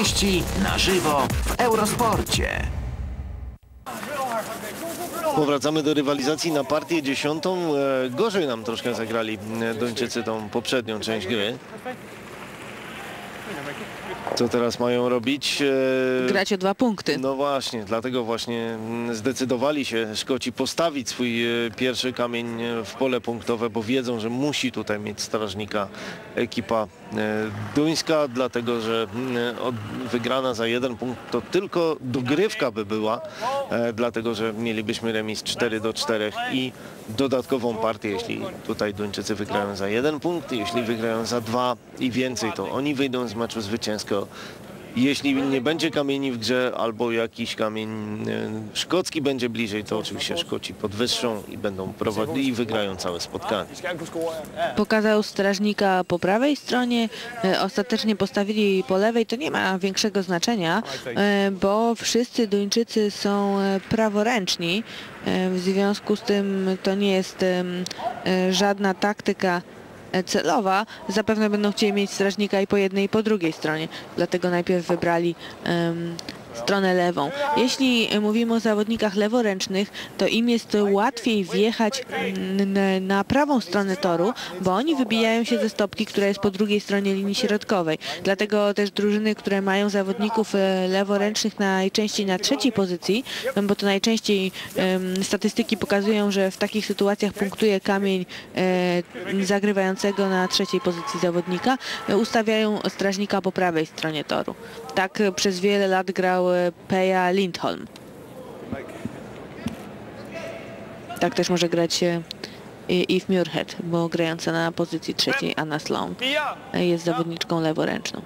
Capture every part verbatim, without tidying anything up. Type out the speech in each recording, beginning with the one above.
Treści na żywo w Eurosporcie. Powracamy do rywalizacji na partię dziesiątą. Gorzej nam troszkę zagrali Duńczycy tą poprzednią część gry. Co teraz mają robić? Grać o dwa punkty. No właśnie, dlatego właśnie zdecydowali się Szkoci postawić swój pierwszy kamień w pole punktowe, bo wiedzą, że musi tutaj mieć strażnika ekipa duńska, dlatego że wygrana za jeden punkt to tylko dogrywka by była, dlatego że mielibyśmy remis cztery do czterech i dodatkową partię, jeśli tutaj Duńczycy wygrają za jeden punkt, jeśli wygrają za dwa i więcej, to oni wyjdą z meczu zwycięsko. Jeśli nie będzie kamieni w grze albo jakiś kamień szkocki będzie bliżej, to oczywiście Szkoci podwyższą i będą prowadzili i wygrają całe spotkanie. Pokazał strażnika po prawej stronie, ostatecznie postawili po lewej. To nie ma większego znaczenia, bo wszyscy Duńczycy są praworęczni. W związku z tym to nie jest żadna taktyka celowa. Zapewne będą chcieli mieć strażnika i po jednej i po drugiej stronie. Dlatego najpierw wybrali um, stronę lewą. Jeśli mówimy o zawodnikach leworęcznych, to im jest łatwiej wjechać na prawą stronę toru, bo oni wybijają się ze stopki, która jest po drugiej stronie linii środkowej. Dlatego też drużyny, które mają zawodników leworęcznych najczęściej na trzeciej pozycji, bo to najczęściej um, statystyki pokazują, że w takich sytuacjach punktuje kamień e, zagrywającego na trzeciej pozycji zawodnika, ustawiają strażnika po prawej stronie toru. Tak przez wiele lat grał Peja Lindholm. Tak też może grać Eve Muirhead, bo grająca na pozycji trzeciej Anna Sloan jest zawodniczką leworęczną.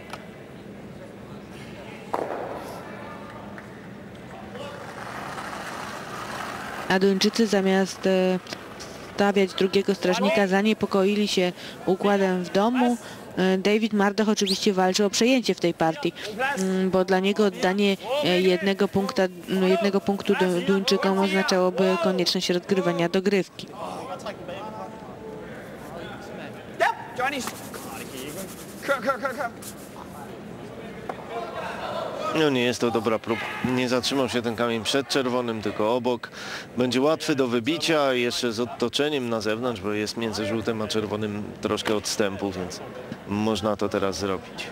A Duńczycy zamiast stawiać drugiego strażnika zaniepokoili się układem w domu. David Murdoch oczywiście walczy o przejęcie w tej partii, bo dla niego oddanie jednego, punkta, jednego punktu Duńczykom oznaczałoby konieczność rozgrywania dogrywki. No nie jest to dobra próba. Nie zatrzymał się ten kamień przed czerwonym, tylko obok. Będzie łatwy do wybicia, jeszcze z odtoczeniem na zewnątrz, bo jest między żółtym a czerwonym troszkę odstępu, więc można to teraz zrobić.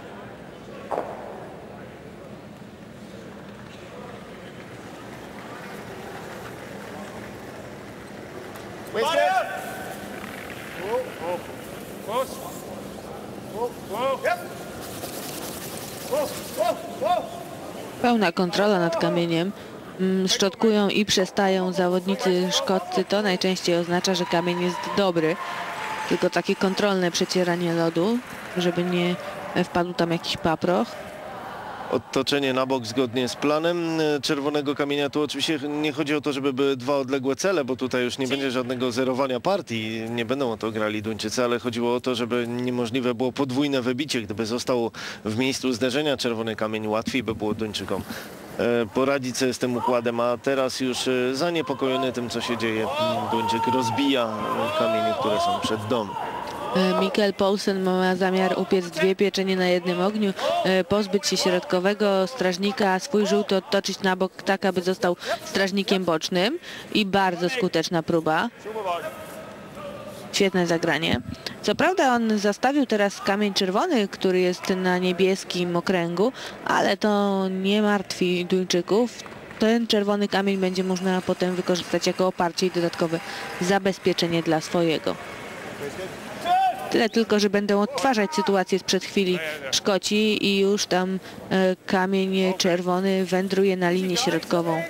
Pełna kontrola nad kamieniem. Szczotkują i przestają zawodnicy szkoccy. To najczęściej oznacza, że kamień jest dobry. Tylko takie kontrolne przecieranie lodu, żeby nie wpadł tam jakiś paproch. Odtoczenie na bok zgodnie z planem czerwonego kamienia. Tu oczywiście nie chodzi o to, żeby były dwa odległe cele, bo tutaj już nie będzie żadnego zerowania partii. Nie będą o to grali Duńczycy, ale chodziło o to, żeby niemożliwe było podwójne wybicie. Gdyby został w miejscu zderzenia czerwony kamień, łatwiej by było Duńczykom poradzić sobie z tym układem, a teraz już zaniepokojony tym, co się dzieje, Duńczyk rozbija kamienie, które są przed domem. Mikkel Poulsen ma zamiar upiec dwie pieczenie na jednym ogniu, pozbyć się środkowego strażnika, a swój żółty odtoczyć na bok tak, aby został strażnikiem bocznym i bardzo skuteczna próba. Świetne zagranie. Co prawda on zastawił teraz kamień czerwony, który jest na niebieskim okręgu, ale to nie martwi Duńczyków. Ten czerwony kamień będzie można potem wykorzystać jako oparcie i dodatkowe zabezpieczenie dla swojego. Tyle tylko, że będą odtwarzać sytuację sprzed chwili Szkoci i już tam e, kamień czerwony wędruje na linię środkową.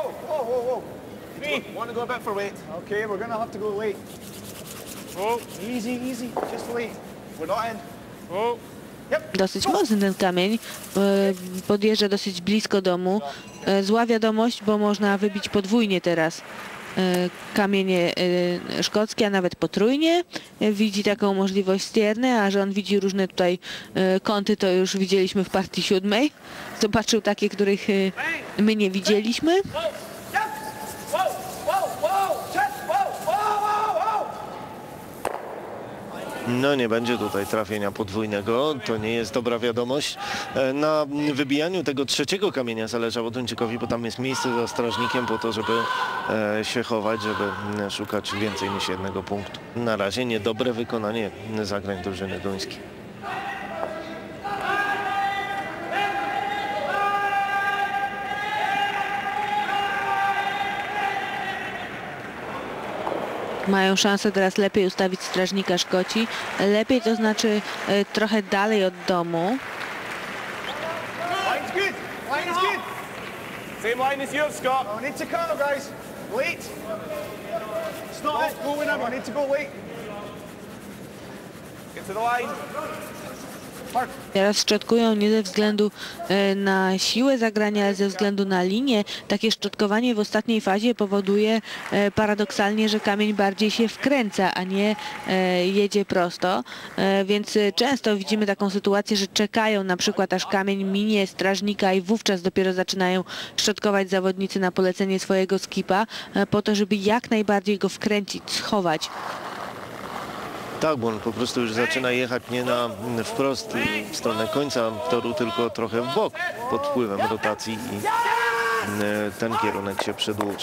Dosyć mocny ten kamień, e, podjeżdża dosyć blisko domu. E, zła wiadomość, bo można wybić podwójnie teraz kamienie szkockie, a nawet potrójnie. Widzi taką możliwość Stierne, a że on widzi różne tutaj kąty, to już widzieliśmy w partii siódmej. Zobaczył takie, których my nie widzieliśmy. No nie będzie tutaj trafienia podwójnego, to nie jest dobra wiadomość. E, Na wybijaniu tego trzeciego kamienia zależało Duńczykowi, bo tam jest miejsce za strażnikiem po to, żeby e, się chować, żeby m, szukać więcej niż jednego punktu. Na razie niedobre wykonanie zagrań drużyny duńskiej. Mają szansę teraz lepiej ustawić strażnika Szkoci. Lepiej to znaczy e, trochę dalej od domu. Line's good. Line is good. Same line as yours, Scott. I need to counter, guys. Wait. It's not it. Go whenever. I need to go wait. Get to the line. Teraz szczotkują nie ze względu e, na siłę zagrania, ale ze względu na linię. Takie szczotkowanie w ostatniej fazie powoduje e, paradoksalnie, że kamień bardziej się wkręca, a nie e, jedzie prosto. E, więc e, często widzimy taką sytuację, że czekają na przykład aż kamień minie strażnika i wówczas dopiero zaczynają szczotkować zawodnicy na polecenie swojego skipa, e, po to, żeby jak najbardziej go wkręcić, schować. Tak, bo on po prostu już zaczyna jechać nie na wprost w stronę końca toru, tylko trochę w bok pod wpływem rotacji i e, ten kierunek się przedłuży.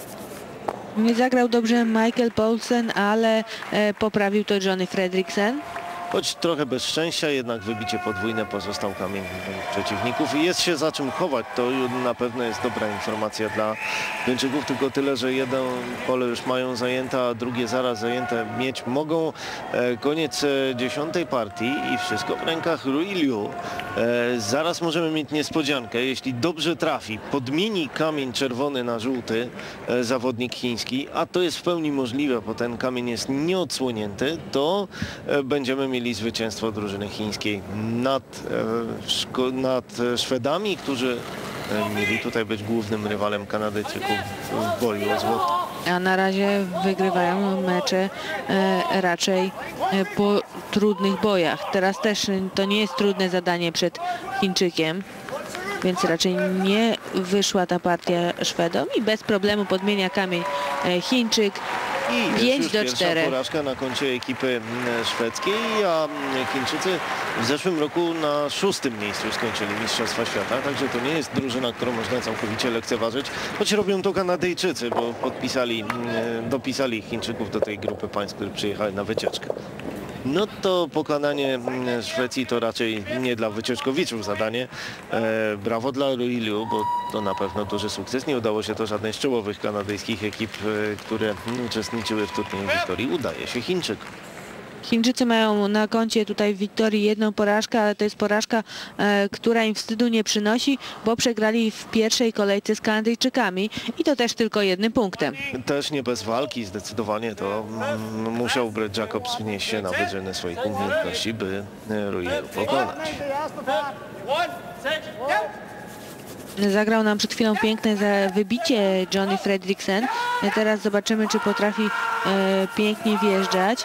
Nie zagrał dobrze Michael Poulsen, ale e, poprawił to Johnny Fredriksen. Choć trochę bez szczęścia, jednak wybicie podwójne pozostał kamień przeciwników i jest się za czym chować. To na pewno jest dobra informacja dla Duńczyków, tylko tyle, że jedno pole już mają zajęte, a drugie zaraz zajęte mieć mogą. E, koniec e, dziesiątej partii i wszystko w rękach Rui Liu. E, zaraz możemy mieć niespodziankę, jeśli dobrze trafi, podmieni kamień czerwony na żółty e, zawodnik chiński, a to jest w pełni możliwe, bo ten kamień jest nieodsłonięty, to e, będziemy mieli mieli zwycięstwo drużyny chińskiej nad, e, nad Szwedami, którzy e, mieli tutaj być głównym rywalem Kanadyjczyków w boju o złoto. A na razie wygrywają mecze e, raczej e, po trudnych bojach. Teraz też e, to nie jest trudne zadanie przed Chińczykiem, więc raczej nie wyszła ta partia Szwedom i bez problemu podmienia kamień e, Chińczyk. I pięć już do pierwsza czterech. porażka na koncie ekipy szwedzkiej, a Chińczycy w zeszłym roku na szóstym miejscu skończyli Mistrzostwa Świata, także to nie jest drużyna, którą można całkowicie lekceważyć, choć robią to Kanadyjczycy, bo podpisali, dopisali Chińczyków do tej grupy państw, które przyjechały na wycieczkę. No to pokonanie Szwecji to raczej nie dla wycieczkowiczów zadanie. E, brawo dla Rui Liu, bo to na pewno duży sukces. Nie udało się to żadnej z czołowych kanadyjskich ekip, e, które uczestniczyły w turnieju Wiktorii. Udaje się Chińczykom. Chińczycy mają na koncie tutaj w Wiktorii jedną porażkę, ale to jest porażka, e, która im wstydu nie przynosi, bo przegrali w pierwszej kolejce z Kanadyjczykami i to też tylko jednym punktem. Też nie bez walki, zdecydowanie to mm, musiał Brett Jacobs wnieść się na wyżyny swoich umiejętności, by Rui Liu pokonać. Zagrał nam przed chwilą piękne za wybicie Johnny Fredriksen. Teraz zobaczymy, czy potrafi e, pięknie wjeżdżać.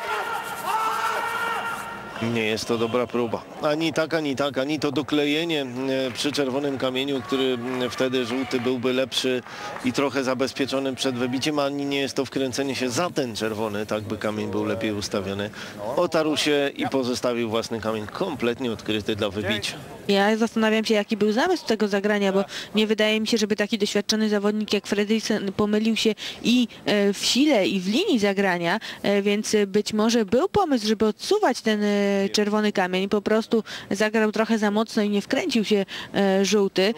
Nie jest to dobra próba. Ani tak, ani tak, ani to doklejenie e, przy czerwonym kamieniu, który m, wtedy żółty byłby lepszy i trochę zabezpieczony przed wybiciem, ani nie jest to wkręcenie się za ten czerwony, tak by kamień był lepiej ustawiony. Otarł się i pozostawił własny kamień kompletnie odkryty dla wybicia. Ja zastanawiam się, jaki był zamysł tego zagrania, bo nie wydaje mi się, żeby taki doświadczony zawodnik jak Fredriksen pomylił się i e, w sile, i w linii zagrania, e, więc być może był pomysł, żeby odsuwać ten e, czerwony kamień. Po prostu zagrał trochę za mocno i nie wkręcił się e, żółty.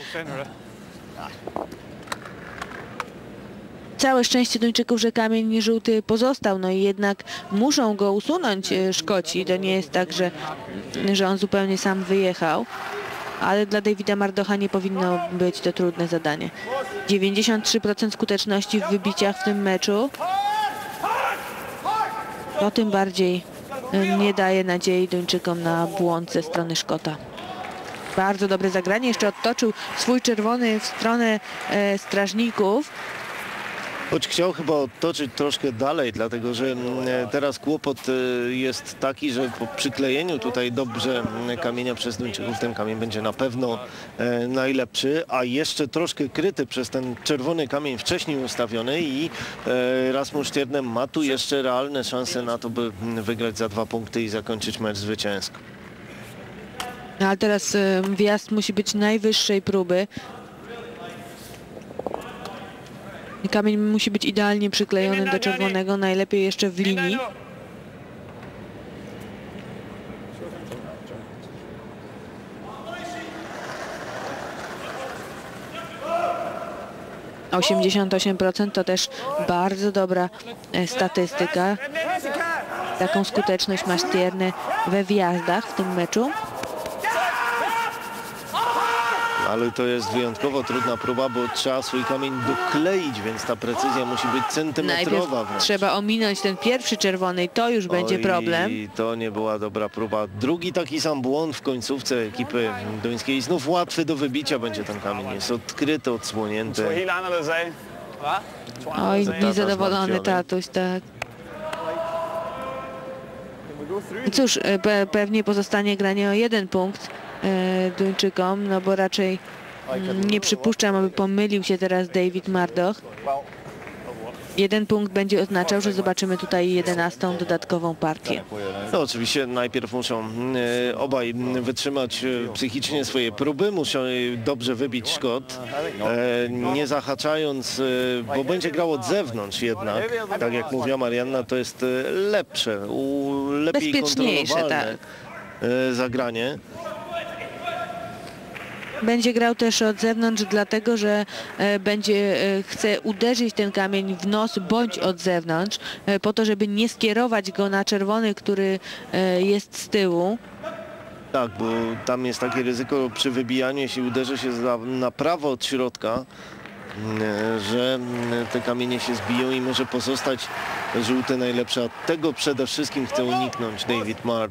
Całe szczęście Duńczyków, że kamień żółty pozostał, no i jednak muszą go usunąć e, Szkoci. To nie jest tak, że, że on zupełnie sam wyjechał. Ale dla Davida Mardocha nie powinno być to trudne zadanie. dziewięćdziesiąt trzy procent skuteczności w wybiciach w tym meczu. To tym bardziej nie daje nadziei Duńczykom na błąd ze strony Szkota. Bardzo dobre zagranie. Jeszcze odtoczył swój czerwony w stronę e, strażników. Choć chciał chyba otoczyć troszkę dalej, dlatego że e, teraz kłopot e, jest taki, że po przyklejeniu tutaj dobrze m, kamienia przez Duńczyków ten kamień będzie na pewno e, najlepszy, a jeszcze troszkę kryty przez ten czerwony kamień wcześniej ustawiony i e, Rasmus Stierny ma tu jeszcze realne szanse na to, by m, wygrać za dwa punkty i zakończyć mecz zwycięsko. Ale teraz e, wjazd musi być najwyższej próby. Kamień musi być idealnie przyklejony do czerwonego, najlepiej jeszcze w linii. osiemdziesiąt osiem procent to też bardzo dobra e, statystyka. Taką skuteczność ma Stierny we wjazdach w tym meczu. Ale to jest wyjątkowo trudna próba, bo trzeba swój kamień dokleić, więc ta precyzja musi być centymetrowa Najpierw wręcz. trzeba ominąć ten pierwszy czerwony i to już będzie Oj, problem. I to nie była dobra próba. Drugi taki sam błąd w końcówce ekipy duńskiej. Znów łatwy do wybicia będzie ten kamień. Jest odkryty, odsłonięty. Helt anderledes af. Hva? Oj, Tata niezadowolony zmartwiony. tatuś, tak. Cóż, e, pe pewnie pozostanie granie o jeden punkt e, Duńczykom, no bo raczej mm, nie przypuszczam, aby pomylił się teraz David Murdoch. Jeden punkt będzie oznaczał, że zobaczymy tutaj jedenastą dodatkową partię. No oczywiście najpierw muszą e, obaj wytrzymać e, psychicznie swoje próby, muszą e, dobrze wybić Szkot, e, nie zahaczając, e, bo będzie grał od zewnątrz jednak, tak jak mówiła Marianna, to jest e, lepsze, u, lepiej Bezpieczniejsze, kontrolowane e, zagranie. Będzie grał też od zewnątrz, dlatego że e, będzie e, chce uderzyć ten kamień w nos bądź od zewnątrz, e, po to, żeby nie skierować go na czerwony, który e, jest z tyłu. Tak, bo tam jest takie ryzyko przy wybijaniu, jeśli uderzy się za, na prawo od środka, e, że e, te kamienie się zbiją i może pozostać żółte najlepsze. A tego przede wszystkim chce uniknąć David Marr.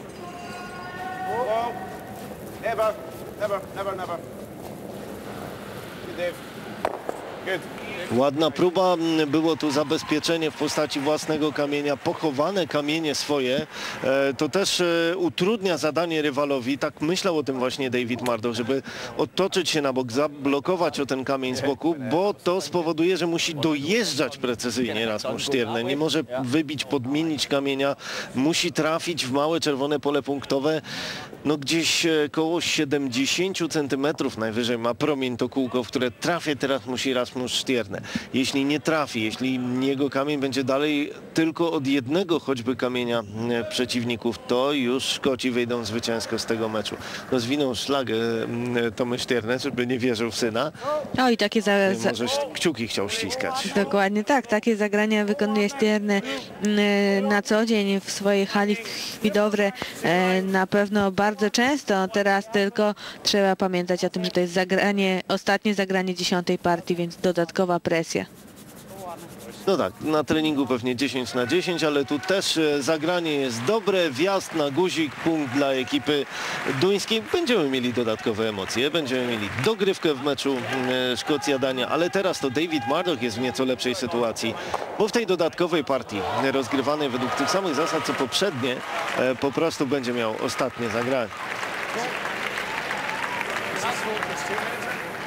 Never, never, never, never. Good, Dave. Good. Ładna próba, było tu zabezpieczenie w postaci własnego kamienia, pochowane kamienie swoje. E, to też e, utrudnia zadanie rywalowi. Tak myślał o tym właśnie David Murdoch, żeby otoczyć się na bok, zablokować o ten kamień z boku, bo to spowoduje, że musi dojeżdżać precyzyjnie Rasmus Stierny. Nie może wybić, podmienić kamienia, musi trafić w małe czerwone pole punktowe. No gdzieś e, koło siedemdziesiąt centymetrów najwyżej ma promień to kółko, w które trafię teraz musi Rasmus Stierny. Jeśli nie trafi, jeśli jego kamień będzie dalej tylko od jednego choćby kamienia e, przeciwników, to już Szkoci wyjdą zwycięsko z tego meczu. No zwinął szlagę e, Tomy Stierny, żeby nie wierzył w syna. O i takie za, I za, może kciuki chciał ściskać. dokładnie tak, takie zagrania wykonuje Stierny mm, na co dzień w swojej hali Chwidowre, e, na pewno bardzo często. Teraz tylko trzeba pamiętać o tym, że to jest zagranie, ostatnie zagranie dziesiątej partii, więc dodatkowa presja. No tak, na treningu pewnie dziesięć na dziesięć, ale tu też e, zagranie jest dobre, wjazd na guzik, punkt dla ekipy duńskiej. Będziemy mieli dodatkowe emocje, będziemy mieli dogrywkę w meczu e, Szkocja-Dania, ale teraz to David Murdoch jest w nieco lepszej sytuacji, bo w tej dodatkowej partii e, rozgrywanej według tych samych zasad co poprzednie, e, po prostu będzie miał ostatnie zagranie.